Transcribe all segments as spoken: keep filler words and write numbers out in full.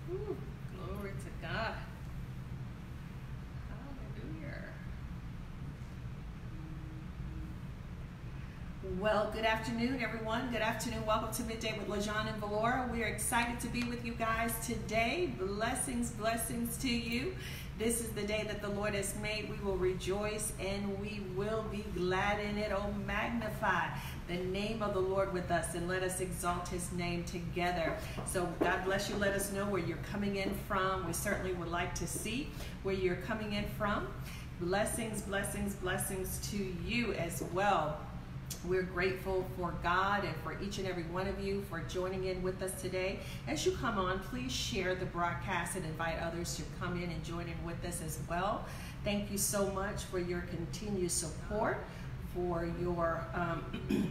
Ooh, glory to God. Hallelujah. Well, good afternoon, everyone. Good afternoon. Welcome to Midday with LaJun and Valora. We are excited to be with you guys today. Blessings, blessings to you. This is the day that the Lord has made. We will rejoice and we will be glad in it. Oh, magnify the name of the Lord with us and let us exalt his name together. So God bless you. Let us know where you're coming in from. We certainly would like to see where you're coming in from. Blessings, blessings, blessings to you as well. We're grateful for God and for each and every one of you for joining in with us today. As you come on, please share the broadcast and invite others to come in and join in with us as well. Thank you so much for your continued support, for your um,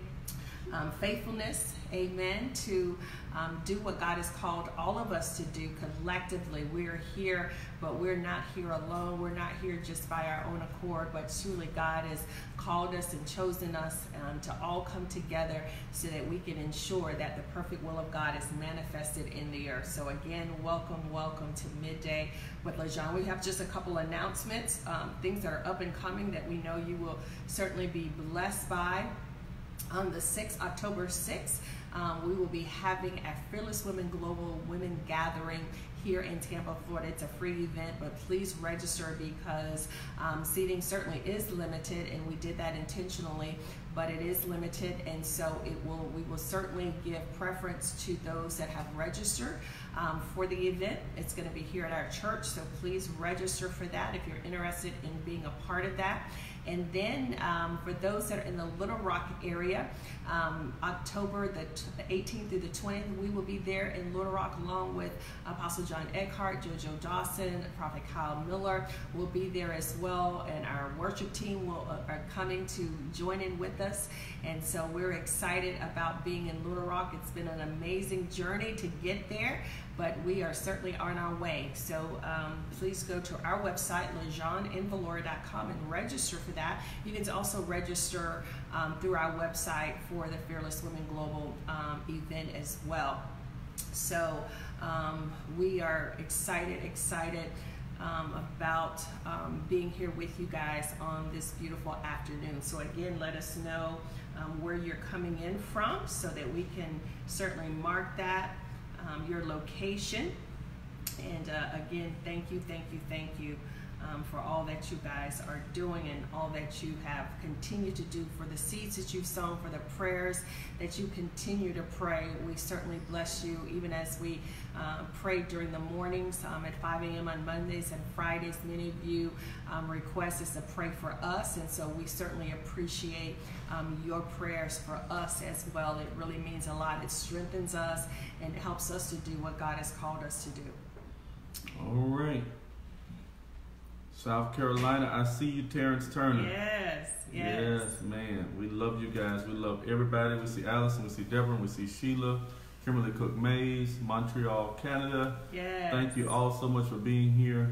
um, faithfulness, amen, to um, do what God has called all of us to do collectively. We're here, but we're not here alone. We're not here just by our own accord, but truly God has called us and chosen us um, to all come together so that we can ensure that the perfect will of God is manifested in the earth. So again, welcome, welcome to Midday with LaJun. We have just a couple announcements, um, things that are up and coming that we know you will certainly be blessed by. On the sixth, October sixth, um, we will be having a Fearless Women Global Women Gathering here in Tampa, Florida. It's a free event, but please register because um, seating certainly is limited, and we did that intentionally, but it is limited, and so it will. We will certainly give preference to those that have registered um, for the event. It's going to be here at our church, so please register for that if you're interested in being a part of that. And then um, for those that are in the Little Rock area, um, October the eighteenth through the twentieth, we will be there in Little Rock along with Apostle John Eckhart, JoJo Dawson, Prophet Kyle Miller will be there as well. And our worship team will uh, are coming to join in with us. And so we're excited about being in Little Rock. It's been an amazing journey to get there, but we are certainly on our way. So um, please go to our website, La Jun and Valora dot com, and register for that. You can also register um, through our website for the Fearless Women Global um, event as well. So um, we are excited, excited um, about um, being here with you guys on this beautiful afternoon. So again, let us know um, where you're coming in from so that we can certainly mark that. Um, your location, and uh, again, thank you, thank you, thank you um, for all that you guys are doing and all that you have continued to do, for the seeds that you've sown, for the prayers that you continue to pray. We certainly bless you, even as we uh, pray during the mornings um, at five A M on Mondays and Fridays. Many of you um, request us to pray for us, and so we certainly appreciate um, your prayers for us as well. It really means a lot. It strengthens us and it helps us to do what God has called us to do. All right. South Carolina, I see you, Terrence Turner. Yes, yes. Yes, man. We love you guys. We love everybody. We see Allison, we see Deborah, we see Sheila, Kimberly Cook Mays, Montreal, Canada. Yes. Thank you all so much for being here.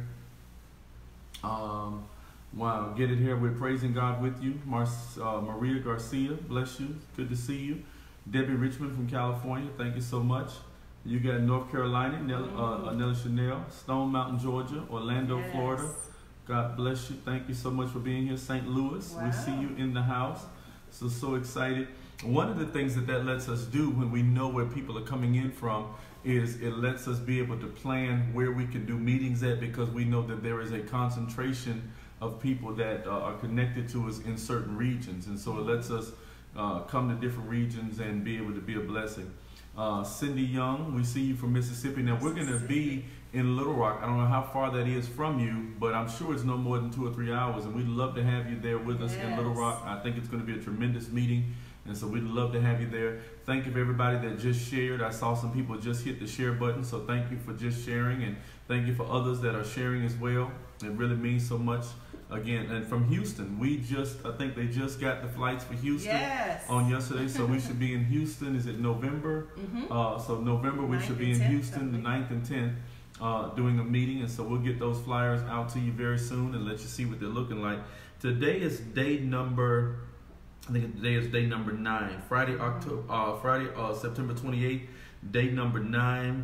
Um, wow, get it here. We're praising God with you. Mar- uh, Maria Garcia, bless you. Good to see you. Debbie Richmond from California, thank you so much. You got North Carolina, Nell, uh, Nelly Chanel, Stone Mountain, Georgia, Orlando, Yes. Florida. God bless you. Thank you so much for being here. Saint Louis, Wow. we see you in the house. So, so excited. One of the things that that lets us do when we know where people are coming in from is it lets us be able to plan where we can do meetings at, because we know that there is a concentration of people that uh, are connected to us in certain regions. And so it lets us uh, come to different regions and be able to be a blessing. Uh, Cindy Young, we see you from Mississippi. Now, we're going to be in Little Rock. I don't know how far that is from you, but I'm sure it's no more than two or three hours, and we'd love to have you there with us Yes. in Little Rock. I think it's going to be a tremendous meeting, and so we'd love to have you there. Thank you for everybody that just shared. I saw some people just hit the share button, so thank you for just sharing, and thank you for others that are sharing as well. It really means so much. Again, and from Houston, we just, I think they just got the flights for Houston Yes. on yesterday, so we should be in Houston. Is it November? Mm-hmm. Uh, so November we ninth should be and in tenth, Houston the ninth and tenth uh, doing a meeting, and so we'll get those flyers out to you very soon and let you see what they're looking like. Today is day number, I think today is day number nine. Friday, October, uh, Friday, uh, September twenty-eighth, day number nine.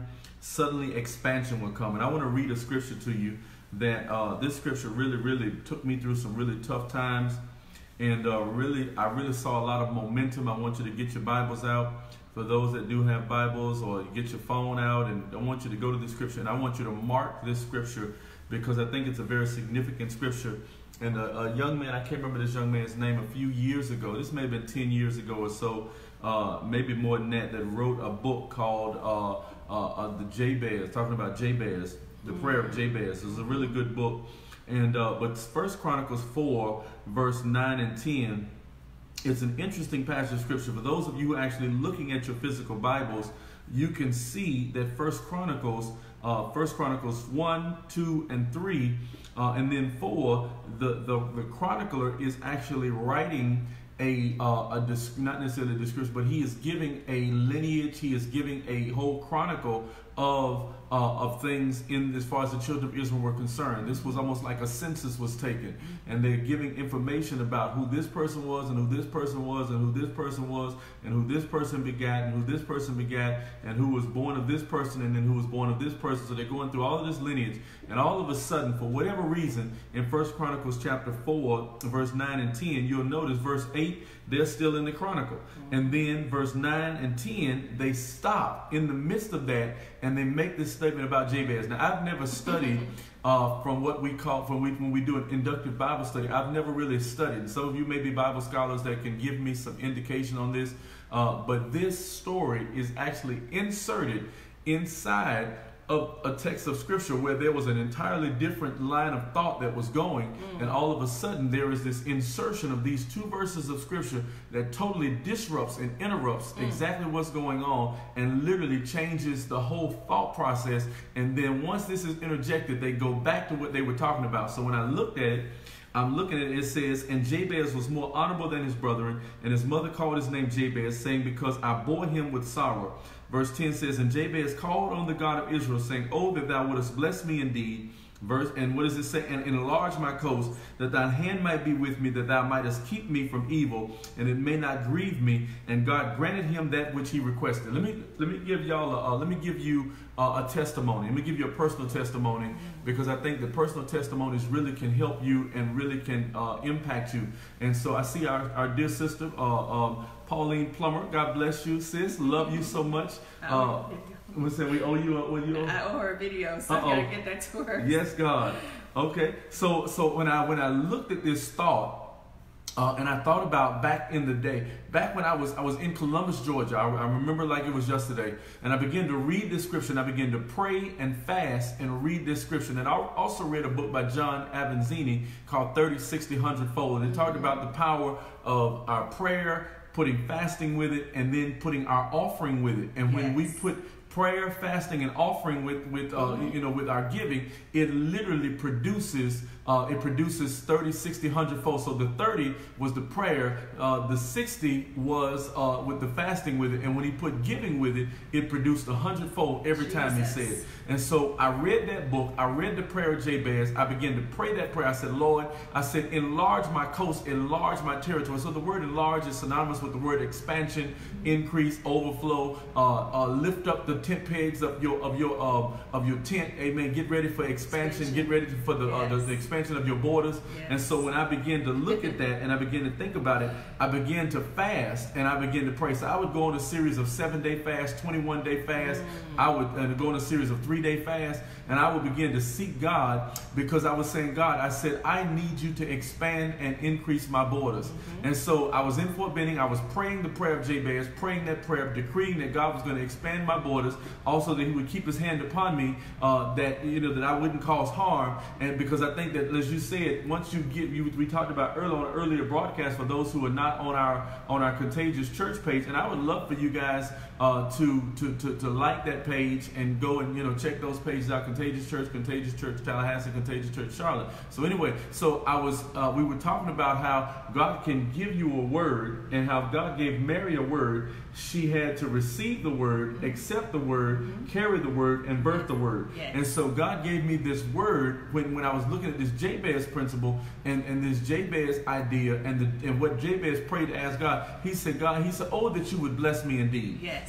suddenly expansion would come. And I want to read a scripture to you that uh, this scripture really, really took me through some really tough times. And uh, really, I really saw a lot of momentum. I want you to get your Bibles out. For those that do have Bibles, or get your phone out, and I want you to go to the scripture. And I want you to mark this scripture because I think it's a very significant scripture. And a, a young man, I can't remember this young man's name, a few years ago, this may have been ten years ago or so, uh, maybe more than that, that wrote a book called uh, uh, uh, the Jabez, talking about Jabez, the prayer of Jabez. It's a really good book. And uh, but First Chronicles four, verse nine and ten, it's an interesting passage of scripture. For those of you who are actually looking at your physical Bibles, you can see that First Chronicles, uh, First Chronicles one, two, and three, uh, and then four, the, the, the chronicler is actually writing a, uh, a not necessarily a description, but he is giving a lineage, he is giving a whole chronicle of uh, of things in as far as the children of Israel were concerned. This was almost like a census was taken, and they're giving information about who this person was, and who this person was, and who this person was, and who this person begat, and who this person begat, and who was born of this person, and then who was born of this person. So they're going through all of this lineage, and all of a sudden, for whatever reason, in First Chronicles chapter four, verse nine and ten, you'll notice verse eight, they're still in the chronicle. And then verse nine and ten, they stop in the midst of that, and they make this statement about Jabez. Now, I've never studied uh, from what we call, from we, when we do an inductive Bible study, I've never really studied. Some of you may be Bible scholars that can give me some indication on this, uh, but this story is actually inserted inside of a text of scripture where there was an entirely different line of thought that was going, mm. and all of a sudden there is this insertion of these two verses of scripture that totally disrupts and interrupts mm. exactly what's going on, and literally changes the whole thought process. And then once this is interjected, they go back to what they were talking about. So when I looked at it, I'm looking at it, it says, and Jabez was more honorable than his brethren, and his mother called his name Jabez, saying, because I bore him with sorrow. Verse ten says, and Jabez called on the God of Israel, saying, oh, that thou wouldest bless me indeed. Verse, and what does it say? And enlarge my coast, that thine hand might be with me, that thou mightest keep me from evil, and it may not grieve me. And God granted him that which he requested. Let me let me give y'all a, uh, let me give you uh, a testimony. Let me give you a personal testimony, because I think that personal testimonies really can help you and really can uh, impact you. And so I see our, our dear sister, uh, um, Pauline Plummer. God bless you, sis. Love you so much. Uh, we said we owe you. Owe you. I owe her a video, so Uh-oh. I gotta get that to her. Yes, God. Okay. So, so when I when I looked at this thought, uh, and I thought about back in the day, back when I was I was in Columbus, Georgia. I, I remember like it was yesterday, and I began to read this scripture, and I began to pray and fast and read this scripture. And I also read a book by John Avanzini called thirty, sixty, one hundred fold, and it talked about the power of our prayer, putting fasting with it, and then putting our offering with it. And when yes. we put prayer, fasting, and offering with with uh, mm-hmm. you know with our giving, it literally produces uh, it produces thirty, sixty, one hundred fold. So the thirty was the prayer, uh, the sixty was uh, with the fasting with it, and when he put giving with it, it produced a hundred fold every Jesus. time he said it. And so I read that book, I read the prayer of Jabez, I began to pray that prayer. I said, Lord, I said, enlarge my coast, enlarge my territory. So the word enlarge is synonymous with the word expansion, increase, overflow, uh, uh, lift up the tent pegs of your of your uh, of your tent. Amen. Get ready for expansion. expansion. Get ready for the, yes. uh, the the expansion of your borders. Yes. And so when I began to look at that and I began to think about it, I began to fast and I began to pray. So I would go on a series of seven day fast, twenty-one day fast. Mm. I would uh, go on a series of three day fast, and I would begin to seek God, because I was saying, God, I said, I need you to expand and increase my borders. Mm-hmm. And so I was in Fort Benning. I was praying the prayer of Jabez, praying that prayer, decreeing that God was going to expand my borders, also that he would keep his hand upon me, uh, that you know that I wouldn't cause harm. And because I think that, as you said, once you get, you, we talked about earlier on an earlier broadcast, for those who are not on our on our Contagious Church page, and I would love for you guys uh, to, to to to like that page and go and you know check those pages out: Contagious Church, Contagious Church Tallahassee, Contagious Church Charlotte. So anyway, so I was uh, we were talking about how God can give you a word, and how God gave Mary a word. She had to receive the word, accept the word, mm-hmm. carry the word, and birth the word. Yes. And so God gave me this word when, when I was looking at this Jabez principle and, and this Jabez idea and the, and what Jabez prayed to ask God. He said, God, he said, oh, that you would bless me indeed. Yes.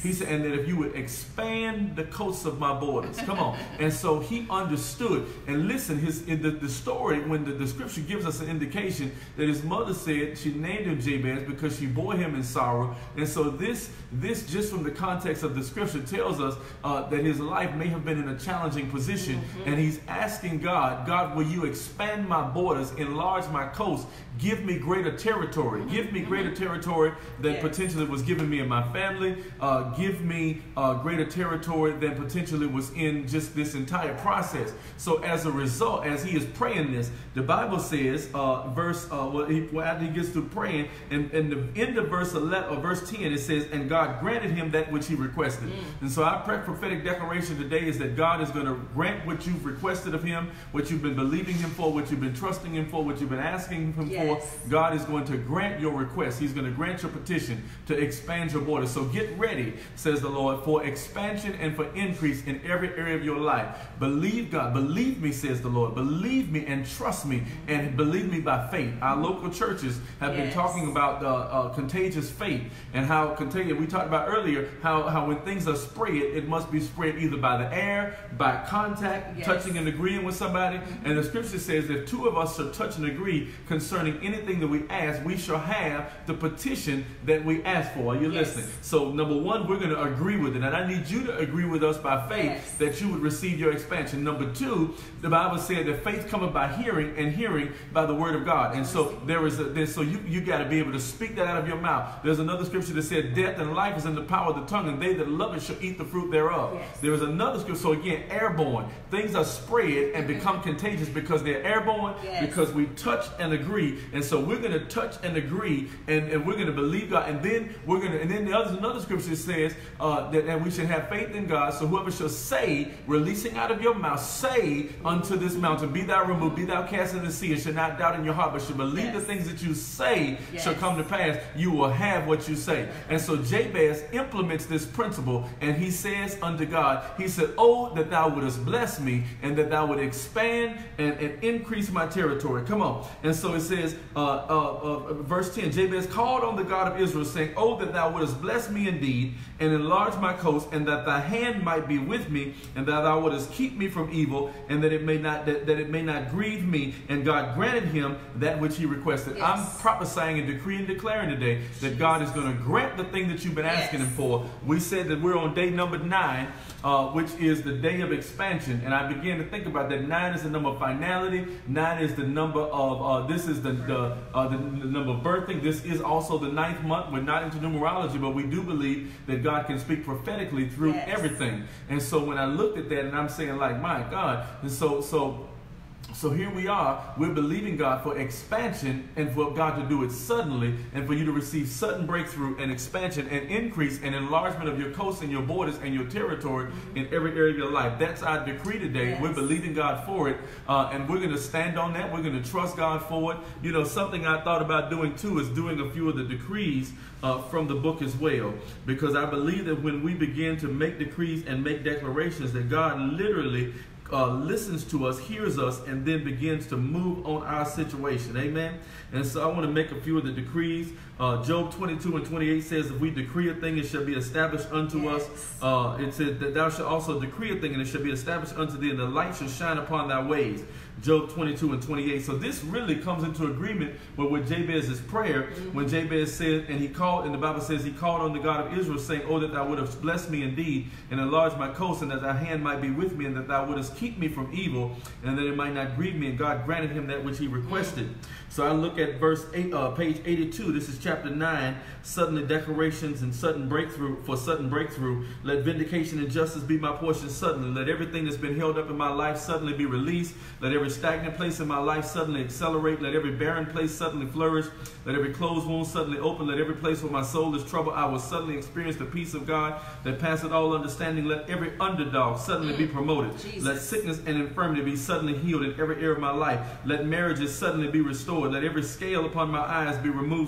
He said, and that if you would expand the coasts of my borders. Come on. And so he understood. And listen, his in the, the story, when the, the scripture gives us an indication that his mother said she named him Jabez because she bore him in sorrow. And so this, this just from the context of the scripture tells us uh, that his life may have been in a challenging position. Mm-hmm. And he's asking God, God, will you expand my borders, enlarge my coast, give me greater territory, give me greater territory than yes. potentially was given me in my family, uh, give me uh, greater territory than potentially was in just this entire process. So as a result, as he is praying this, the Bible says, uh, verse, uh, well, he, well, after he gets through praying, and in the end of verse eleven, or verse ten, it says, and God granted him that which he requested. Mm. And so our prophetic declaration today is that God is going to grant what you've requested of him, what you've been believing him for, what you've been trusting him for, what you've been asking him yes. for. God is going to grant your request. He's going to grant your petition to expand your borders. So get ready, says the Lord, for expansion and for increase in every area of your life. Believe God. Believe me, says the Lord. Believe me and trust me, and believe me by faith. Our local churches have yes. been talking about uh, uh, contagious faith, and how contagious, we talked about earlier, how, how when things are spread, it must be spread either by the air, by contact, yes. touching and agreeing with somebody. Mm-hmm. And the scripture says, if two of us shall touch and agree concerning anything that we ask, we shall have the petition that we ask for. Are you yes. listening? So number one, we're going to agree with it. And I need you to agree with us by faith yes. that you would receive your expansion. Number two, the Bible said that faith cometh by hearing, and hearing by the word of God. And so there is a, there, so you, you got to be able to speak that out of your mouth. There's another scripture that said, death and life is in the power of the tongue, and they that love it shall eat the fruit thereof. Yes. There is another scripture. So again, airborne. Things are spread and become contagious because they're airborne, yes. because we touch and agree. And so we're going to touch and agree, and, and we're going to believe God. And then we're going to, and then the other, another scripture says uh, that, that we should have faith in God. So whoever shall say, releasing out of your mouth, say unto this mountain, be thou removed, be thou cast into the sea, and shall not doubt in your heart, but shall believe yes. the things that you say yes. shall come to pass. You will have what you say. And so Jabez implements this principle, and he says unto God, he said, oh, that thou wouldest bless me, and that thou would expand and, and increase my territory. Come on. And so it says, uh, uh, uh, verse ten, Jabez called on the God of Israel, saying, oh, that thou wouldest bless me indeed, and enlarge my coast, and that thy hand might be with me, and that thou wouldest keep me from evil, and that it may not that, that it may not grieve me. And God granted him that which he requested. Yes. I'm prophesying and decreeing and declaring today that God is going to grant the thing that you've been asking yes. him for. We said that we're on day number nine, uh, which is the day of expansion. And I began to think about that. Nine is the number of finality. Nine is the number of, uh, this is the, the, uh, the, the number of birthing. This is also the ninth month. We're not into numerology, but we do believe that God can speak prophetically through yes. everything. And so when I looked at that, and I'm saying like, my God, and so, so, So here we are, we're believing God for expansion, and for God to do it suddenly, and for you to receive sudden breakthrough and expansion and increase and enlargement of your coast and your borders and your territory mm-hmm. in every area of your life. That's our decree today. Yes. We're believing God for it, uh, and we're going to stand on that. We're going to trust God for it. You know, something I thought about doing too is doing a few of the decrees uh, from the book as well, because I believe that when we begin to make decrees and make declarations, that God literally Uh, listens to us, hears us, and then begins to move on our situation. Amen. And so I want to make a few of the decrees. Uh, Job twenty-two and twenty-eight says, if we decree a thing, it shall be established unto yes. us. Uh, it said that thou shalt also decree a thing, and it shall be established unto thee, and the light shall shine upon thy ways. Job twenty-two and twenty-eight. So this really comes into agreement with what Jabez's prayer, mm-hmm. when Jabez said, and he called, and the Bible says he called on the God of Israel, saying, oh, that thou wouldest bless me indeed, and enlarge my coast, and that thy hand might be with me, and that thou wouldest keep me from evil, and that it might not grieve me. And God granted him that which he requested. So I look at verse eight, uh, page eighty-two. This is chapter nine. Suddenly declarations and sudden breakthrough for sudden breakthrough. Let vindication and justice be my portion suddenly. Let everything that's been held up in my life suddenly be released. Let every stagnant place in my life suddenly accelerate. Let every barren place suddenly flourish. Let every closed wound suddenly open. Let every place where my soul is troubled, I will suddenly experience the peace of God that passeth all understanding. Let every underdog suddenly be promoted. Jesus. Let sickness and infirmity be suddenly healed in every area of my life. Let marriages suddenly be restored. Let every scale upon my eyes be removed suddenly.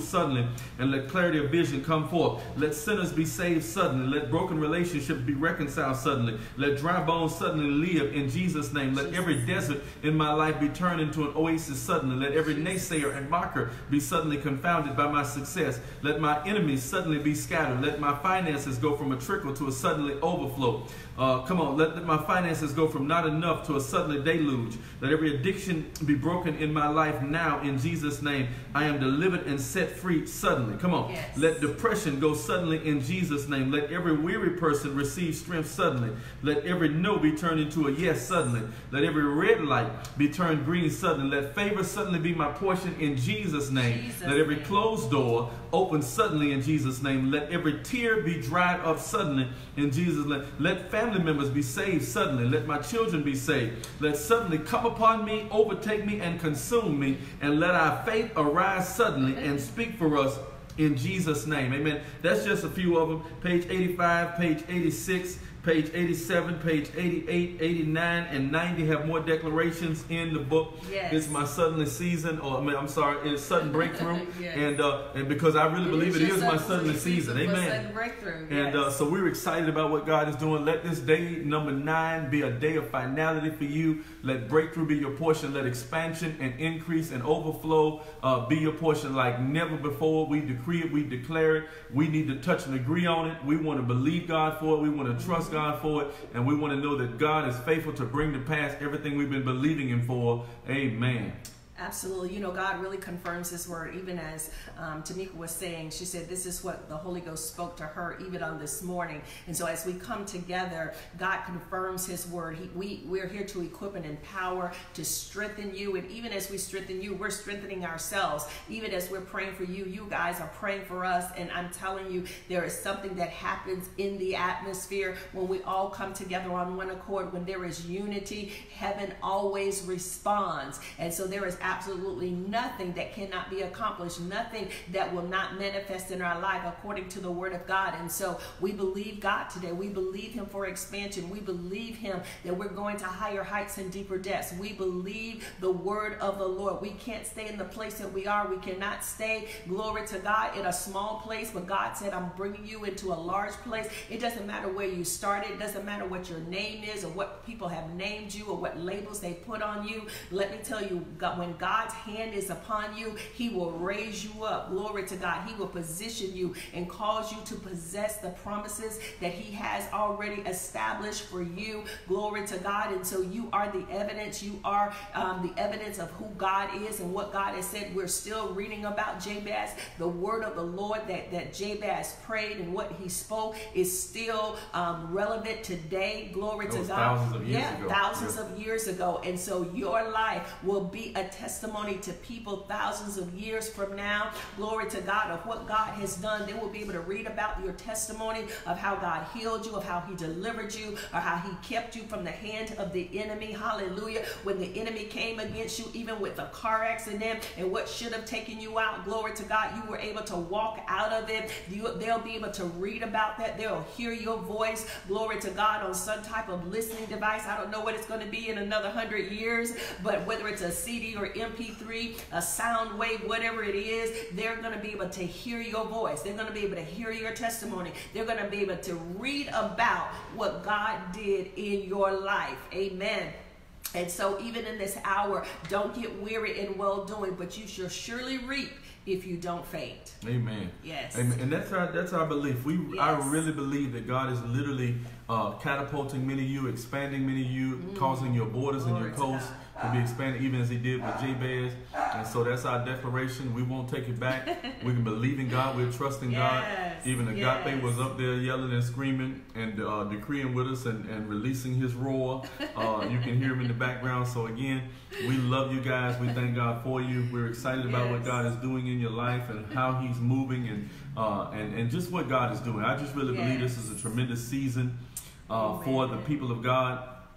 suddenly, and let clarity of vision come forth. Let sinners be saved suddenly. Let broken relationships be reconciled suddenly. Let dry bones suddenly live in Jesus' name. Let every desert in my life be turned into an oasis suddenly. Let every naysayer and mocker be suddenly confounded by my success. Let my enemies suddenly be scattered. Let my finances go from a trickle to a suddenly overflow. Uh, come on, let, let my finances go from not enough to a suddenly deluge. Let every addiction be broken in my life now in Jesus' name. I am delivered and set free suddenly. Come on. Yes. Let depression go suddenly in Jesus' name. Let every weary person receive strength suddenly. Let every no be turned into a yes suddenly. Let every red light be turned green suddenly. Let favor suddenly be my portion in Jesus' name. Jesus Let every name. closed door open suddenly in Jesus' name. Let every tear be dried up suddenly in Jesus' name. Let family members be saved suddenly. Let my children be saved. Let suddenly come upon me, overtake me, and consume me. And let our faith arise suddenly and speak for us in Jesus' name. Amen. That's just a few of them. Page eighty-five, page eighty-six, page eighty-seven, page eighty-eight, eighty-nine, and ninety have more declarations in the book. Yes. It's my suddenly season, or I mean, I'm sorry, it's sudden breakthrough. Yes. And uh, and because I really It believe is it your is my suddenly suddenly season season. for Amen. sudden breakthrough. And uh, Yes. so we're excited about what God is doing. Let this day, number nine, be a day of finality for you. Let breakthrough be your portion. Let expansion and increase and overflow uh, be your portion like never before. We decree it. We declare it. We need to touch and agree on it. We want to believe God for it. We want to trust God for it. And we want to know that God is faithful to bring to pass everything we've been believing Him for. Amen. Absolutely. You know, God really confirms His word, even as um, Tamika was saying. She said this is what the Holy Ghost spoke to her even on this morning. And so as we come together, God confirms His word. He, we, we're here to equip and empower, to strengthen you. And even as we strengthen you, we're strengthening ourselves. Even as we're praying for you, you guys are praying for us. And I'm telling you, there is something that happens in the atmosphere when we all come together on one accord. When there is unity, heaven always responds. And so there is absolutely nothing that cannot be accomplished, nothing that will not manifest in our life according to the word of God. And so we believe God today. We believe Him for expansion. We believe Him that we're going to higher heights and deeper depths. We believe the word of the Lord. We can't stay in the place that we are. We cannot stay, glory to God, in a small place. But God said, I'm bringing you into a large place. It doesn't matter where you started. It doesn't matter what your name is or what people have named you or what labels they put on you. Let me tell you, God, when God's hand is upon you, He will raise you up. Glory to God. He will position you and cause you to possess the promises that He has already established for you. Glory to God. And so you are the evidence. You are um, the evidence of who God is and what God has said. We're still reading about Jabez. The word of the Lord that, that Jabez prayed and what he spoke is still um, relevant today. Glory to God. Thousands of years yeah, ago. thousands yeah. of years ago. And so your life will be a testimony to people thousands of years from now. Glory to God, of what God has done. They will be able to read about your testimony of how God healed you, of how He delivered you, or how He kept you from the hand of the enemy. Hallelujah. When the enemy came against you, even with a car accident and what should have taken you out, glory to God, you were able to walk out of it. You, they'll be able to read about that. They'll hear your voice, glory to God, on some type of listening device. I don't know what it's going to be in another hundred years, but whether it's a C D or M P three, a sound wave, whatever it is, they're going to be able to hear your voice. They're going to be able to hear your testimony. They're going to be able to read about what God did in your life. Amen. And so even in this hour, don't get weary in well-doing, but you shall surely reap if you don't faint. Amen. Yes. Amen. And that's our that's our belief. We Yes. I really believe that God is literally uh, catapulting many of you, expanding many of you, mm. causing your borders Glory and your coasts to, to be expanded, even as He did with Jabez. And so that's our declaration. We won't take it back. We can believe in God. We're trusting yes. God. Even Agape yes. was up there yelling and screaming and uh, decreeing with us and, and releasing his roar. Uh, you can hear him in the background. So again, we love you guys. We thank God for you. We're excited yes. about what God is doing in your life and how He's moving and uh, and, and just what God is doing. I just really yes. believe this is a tremendous season uh, for the people of God.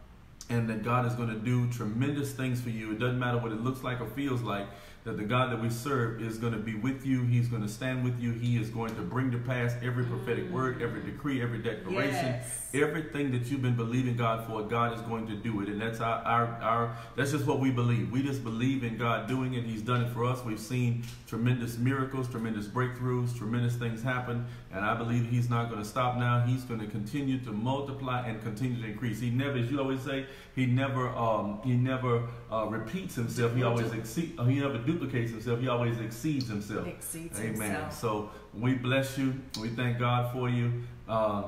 and that God is going to do tremendous things for you. It doesn't matter what it looks like or feels like, that the God that we serve is going to be with you. He's going to stand with you. He is going to bring to pass every prophetic word, every decree, every declaration, yes. everything that you've been believing God for. God is going to do it, and that's our, our our that's just what we believe. We just believe in God doing it. He's done it for us. We've seen tremendous miracles, tremendous breakthroughs, tremendous things happen, and I believe He's not going to stop now. He's going to continue to multiply and continue to increase. He never, as you always say, He never um, He never uh, repeats Himself. He always exceeds. He never duplicates Himself. He always exceeds Himself. Exceeds Amen. Himself. So we bless you. We thank God for you. Uh,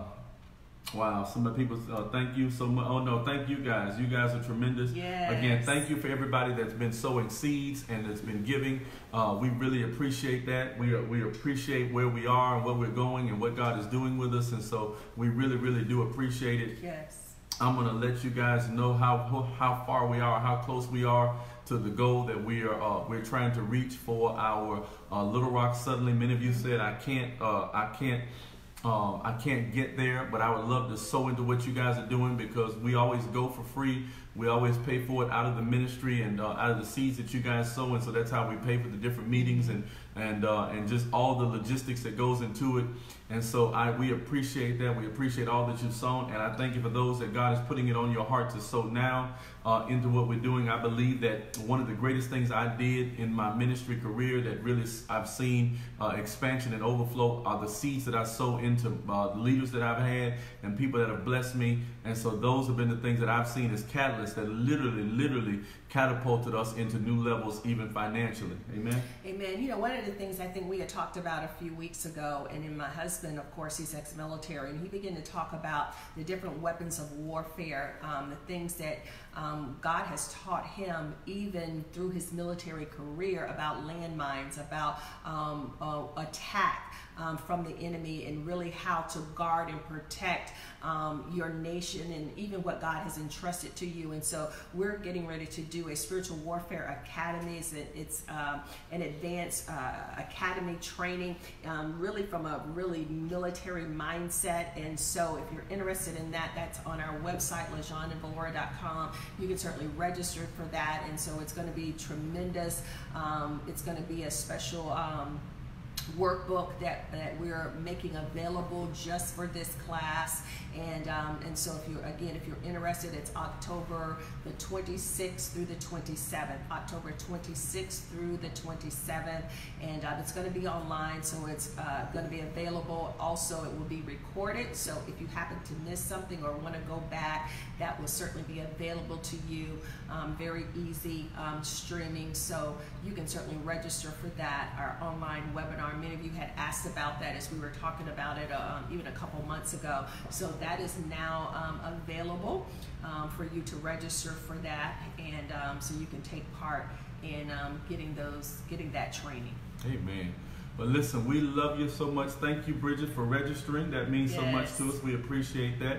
wow. Some of the people uh, thank you so much. Oh no, thank you guys. You guys are tremendous. Yes. Again, thank you for everybody that's been sowing seeds and that's been giving. Uh, we really appreciate that. We are, we appreciate where we are and where we're going and what God is doing with us, and so we really, really do appreciate it. Yes. I'm going to let you guys know how how far we are, how close we are to the goal that we are uh, we're trying to reach for our uh, Little Rock. Suddenly, many of you said I can't uh, I can't um, I can't get there, but I would love to sow into what you guys are doing, because we always go for free. We always pay for it out of the ministry and uh, out of the seeds that you guys sow, and so that's how we pay for the different meetings and and uh, and just all the logistics that goes into it. And so I we appreciate that. We appreciate all that you've sown, and I thank you for those that God is putting it on your heart to sow now uh, into what we're doing. I believe that one of the greatest things I did in my ministry career that really I've seen uh, expansion and overflow are the seeds that I sow into uh, leaders that I've had and people that have blessed me. And so those have been the things that I've seen as catalysts that literally, literally catapulted us into new levels, even financially. Amen. Amen. You know, one of the things I think we had talked about a few weeks ago, and in my husband, of course, he's ex-military, and he began to talk about the different weapons of warfare, um, the things that um, God has taught him even through his military career about landmines, about um, uh, attack. Um, from the enemy, and really how to guard and protect um, your nation and even what God has entrusted to you. And so we're getting ready to do a spiritual warfare academy. It's, it's um, an advanced uh, academy training, um, really from a really military mindset. And so if you're interested in that, that's on our website, LaJun and Valora dot com. You can certainly register for that. And so it's going to be tremendous. Um, it's going to be a special um, workbook that, that we're making available just for this class. And um, and so if you again if you're interested, it's October the twenty-sixth through the twenty-seventh, October twenty-sixth through the twenty-seventh, and uh, it's going to be online, so it's uh, going to be available. Also, it will be recorded, so if you happen to miss something or want to go back, that will certainly be available to you. Um, very easy um, streaming, so you can certainly register for that. Our online webinar, many of you had asked about that as we were talking about it uh, even a couple months ago. So that is now um, available um, for you to register for that, and um, so you can take part in um, getting those, getting that training. Amen. Well, listen, we love you so much. Thank you, Bridget, for registering. That means Yes. so much to us. We appreciate that.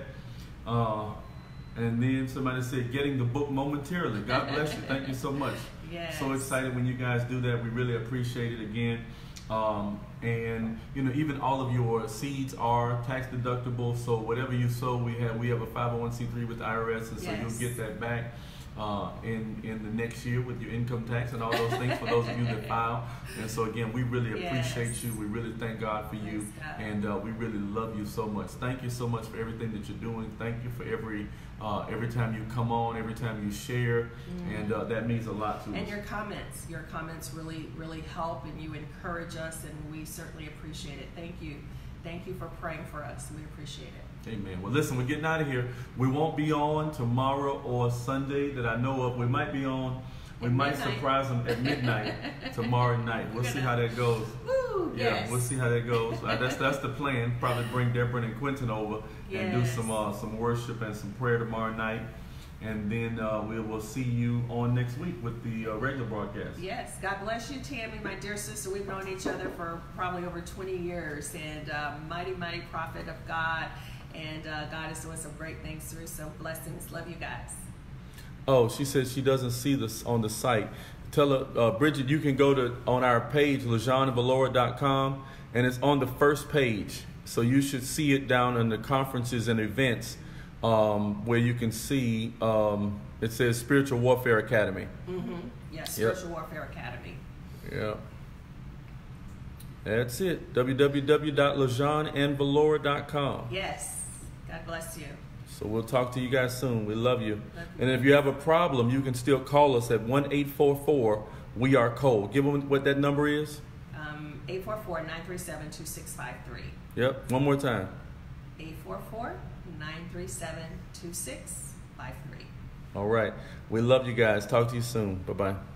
Uh, and then somebody said, getting the book momentarily. God bless you. Thank you so much. Yes. So excited when you guys do that. We really appreciate it again. Um, and you know, even all of your seeds are tax deductible. So whatever you sow, we have we have a five oh one c three with the I R S, and so Yes. you'll get that back uh, in in the next year with your income tax and all those things for those of you that file. And so again, we really appreciate Yes. you. We really thank God for you, Praise God. and uh, we really love you so much. Thank you so much for everything that you're doing. Thank you for every uh, every time you come on, every time you share, Mm. and uh, that means a lot to And us. your comments, your comments really, really help, and you encourage us, and we certainly appreciate it. Thank you. Thank you for praying for us. We appreciate it. Amen. Well, listen, we're getting out of here. We won't be on tomorrow or Sunday that I know of. We might be on. We At might midnight. surprise them at midnight tomorrow night. We'll We're see gonna- how that goes. Woo! Yeah, Yes. we'll see how that goes. Uh, that's that's the plan. Probably bring Deborah and Quentin over and do Yes. some uh, some worship and some prayer tomorrow night, and then uh, we will see you on next week with the uh, regular broadcast. Yes, God bless you, Tammy, my dear sister. We've known each other for probably over twenty years, and uh, mighty, mighty prophet of God, and uh, God is doing some great things through. So blessings. Love you guys. Oh, she says she doesn't see this on the site. Tell her, uh, Bridget, you can go to on our page, LaJun and Valora dot com, and it's on the first page. So you should see it down in the conferences and events um, where you can see um, it says Spiritual Warfare Academy. Mm-hmm. Yes, Yep. Spiritual Warfare Academy. Yeah. That's it. w w w dot LaJun and Valora dot com. Yes. God bless you. So we'll talk to you guys soon. We love you. Love you. And if you have a problem, you can still call us at one eight four four we are Cole. Give them what that number is. Um, eight four four, nine three seven, two six five three. Yep. One more time. eight four four, nine three seven, two six five three. All right. We love you guys. Talk to you soon. Bye-bye.